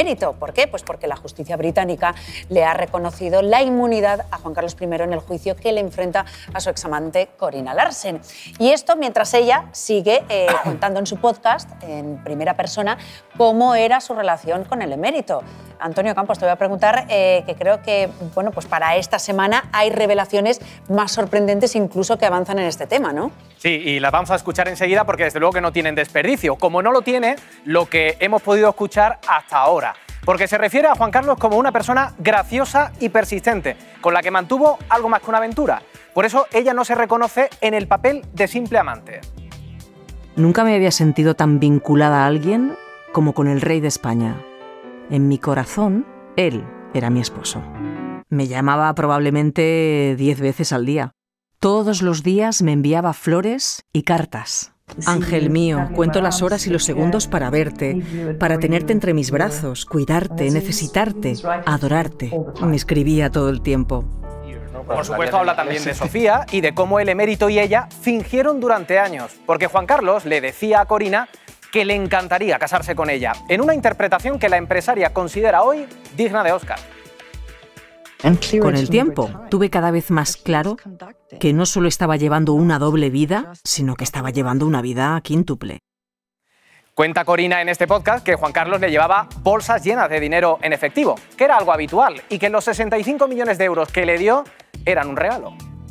emérito. ¿Por qué? Pues porque la justicia británica le ha reconocido la inmunidad a Juan Carlos I en el juicio que le enfrenta a su examante Corina Larsen. Y esto mientras ella sigue contando en su podcast, en primera persona, cómo era su relación con el emérito. Antonio Campos, te voy a preguntar que creo que bueno, pues para esta semana hay revelaciones más sorprendentes incluso que avanzan en este tema, ¿no? Sí, y las vamos a escuchar enseguida porque desde luego que no tienen desperdicio, como no lo tiene lo que hemos podido escuchar hasta ahora. Porque se refiere a Juan Carlos como una persona graciosa y persistente, con la que mantuvo algo más que una aventura. Por eso ella no se reconoce en el papel de simple amante. Nunca me había sentido tan vinculada a alguien como con el rey de España. En mi corazón, él era mi esposo. Me llamaba probablemente 10 veces al día. Todos los días me enviaba flores y cartas. Ángel mío, cuento las horas y los segundos para verte, para tenerte entre mis brazos, cuidarte, necesitarte, adorarte. Me escribía todo el tiempo. Por supuesto, habla también de Sofía y de cómo el emérito y ella fingieron durante años, porque Juan Carlos le decía a Corina que le encantaría casarse con ella, en una interpretación que la empresaria considera hoy digna de Oscar. Con el tiempo, tuve cada vez más claro que no solo estaba llevando una doble vida, sino que estaba llevando una vida quíntuple. Cuenta Corina en este podcast que Juan Carlos le llevaba bolsas llenas de dinero en efectivo, que era algo habitual, y que los 65 millones de euros que le dio eran un regalo.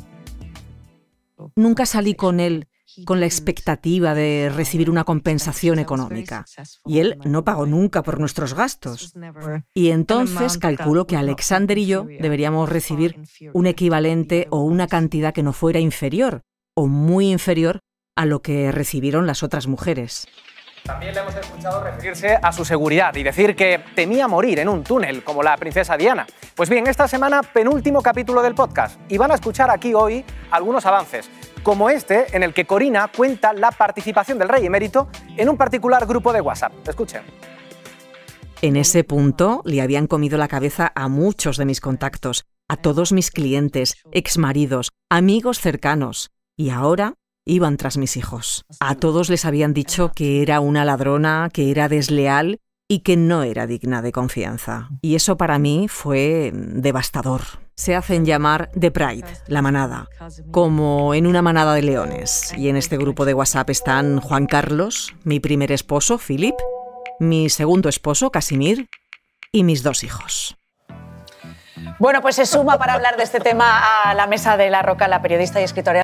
Nunca salí con él con la expectativa de recibir una compensación económica. Y él no pagó nunca por nuestros gastos. Y entonces calculo que Alexander y yo deberíamos recibir un equivalente o una cantidad que no fuera inferior, o muy inferior, a lo que recibieron las otras mujeres. También le hemos escuchado referirse a su seguridad y decir que temía morir en un túnel, como la princesa Diana. Pues bien, esta semana, penúltimo capítulo del podcast, y van a escuchar aquí hoy algunos avances, como este en el que Corina cuenta la participación del rey emérito en un particular grupo de WhatsApp. Escuchen. En ese punto le habían comido la cabeza a muchos de mis contactos, a todos mis clientes, exmaridos, amigos cercanos, y ahora iban tras mis hijos. A todos les habían dicho que era una ladrona, que era desleal y que no era digna de confianza. Y eso para mí fue devastador. Se hacen llamar The Pride, la manada, como en una manada de leones. Y en este grupo de WhatsApp están Juan Carlos, mi primer esposo, Philip, mi segundo esposo, Casimir, y mis 2 hijos. Bueno, pues se suma para hablar de este tema a la mesa de La Roca la periodista y escritora